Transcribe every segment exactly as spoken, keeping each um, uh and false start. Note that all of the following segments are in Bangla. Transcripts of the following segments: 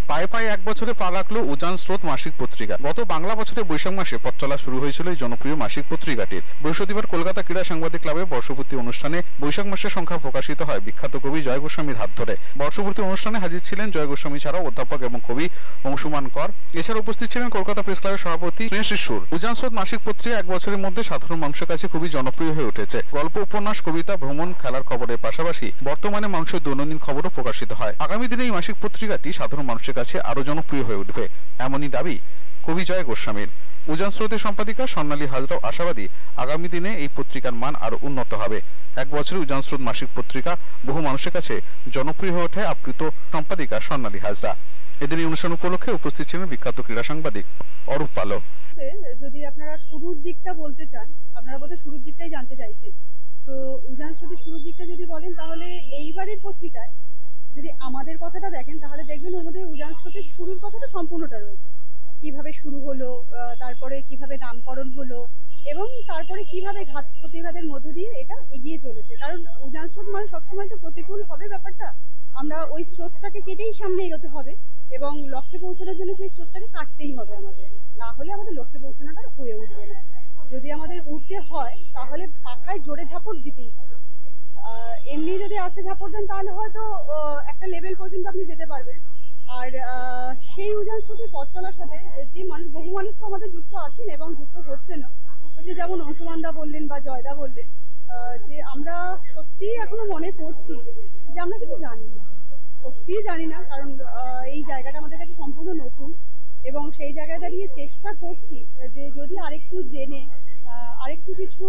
পায়ে পায়ে এক বছরে পা রাখলো উজান স্রোত মাসিক পত্রিকা। গত বাংলা বছরে বৈশাখ মাসে পথ চলা শুরু হয়েছিল এই জনপ্রিয় মাসিক পত্রিকাটির। বৃহস্পতিবার কলকাতা ক্রীড়া সাংবাদিক ক্লাবে বর্ষপূর্তি অনুষ্ঠানে বৈশাখ মাসের সংখ্যা প্রকাশিত হয় বিখ্যাত কবি জয় গোস্বামীর হাত ধরে। বর্ষপূর্তি অনুষ্ঠানে হাজির ছিলেন জয় গোস্বামী ছাড়াও অধ্যাপক এবং কবি অংশুমান কর। এছাড়া উপস্থিত ছিলেন কলকাতা প্রেস ক্লাবের সভাপতি শিশুর। উজান স্রোত মাসিক পত্রিকা এক বছরের মধ্যে সাধারণ মানুষের কাছে খুবই জনপ্রিয় হয়ে উঠেছে। গল্প, উপন্যাস, কবিতা, ভ্রমণ, খেলার খবরের পাশাপাশি বর্তমানে মানুষের দৈনন্দিন খবরও প্রকাশিত হয়। আগামী দিনে এই মাসিক পত্রিকাটি সাধারণ মানুষের কাছে আরো জনপ্রিয় হয়ে উঠবে, এমনই দাবি কবি জয় গোস্বামীর। উজান স্রোতের সম্পাদিকা স্বর্ণালী হাজরাও আশাবাদী আগামী দিনে এই পত্রিকার মান আরো উন্নত হবে। এক বছরে উজান স্রোত মাসিক পত্রিকা বহু মানুষের কাছে জনপ্রিয় হয়ে ওঠে আপ্লুত সম্পাদিকা স্বর্ণালী হাজরা। এদিন এই অনুষ্ঠান উপলক্ষে উপস্থিত ছিলেন বিখ্যাত ক্রীড়া সাংবাদিক অরূপ পালো। যদি আপনারা শুরুর দিকটা বলতে চান, আপনারা বোধহয় শুরুর দিকটাই জানতে চাইছেন, তো উজান স্রোতের শুরুর দিকটা যদি বলেন তাহলে এইবারের পত্রিকায় যদি আমাদের কথাটা দেখেন তাহলে দেখবেন ওর মধ্যে উজান স্রোতের শুরুর কথাটা সম্পূর্ণটা রয়েছে। কিভাবে শুরু হলো, তারপরে কিভাবে নামকরণ হলো এবং তারপরে কিভাবে ঘাত প্রতিঘাতের মধ্যে দিয়ে এটা এগিয়ে চলেছে। কারণ উজান স্রোত মানে সবসময় তো প্রতিকূল হবে ব্যাপারটা, আমরা ওই স্রোতটাকে কেটেই সামনে এগোতে হবে এবং লক্ষ্যে পৌঁছানোর জন্য সেই স্রোতটাকে কাটতেই হবে আমাদের, না হলে আমাদের লক্ষ্যে পৌঁছানোটা হয়ে উঠবে না। যদি আমাদের উঠতে হয় তাহলে পাখায় জোরে ঝাপট দিতেই হবে। আর এমনি যদি আস্তে ঝাপট দেন তাহলে হয়তো একটা লেভেল পর্যন্ত আপনি যেতে পারবেন। আর সেই উজান স্রোতের পথ চলার সাথে যে মানুষ, বহু মানুষ তো আমাদের যুক্ত আছেন এবং যুক্ত হচ্ছেন, ওই যে যেমন অংশুমানদা বললেন বা জয়দা বললেন যে আমরা সত্যিই এখনো মনে করছি যে আমরা কিছু জানি না, সত্যিই জানি না। কারণ এই জায়গাটা আমাদের কাছে সম্পূর্ণ নতুন এবং সেই জায়গায় দাঁড়িয়ে চেষ্টা করছি যে যদি আরেকটু জেনে আরেকটু কিছু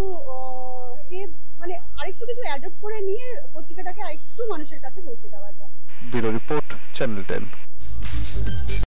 কে মানে আরেকটু কিছু অ্যাডপ্ট করে নিয়ে পত্রিকাটাকে আরেকটু মানুষের কাছে পৌঁছে দেওয়া যায়। Bureau report, channel ten.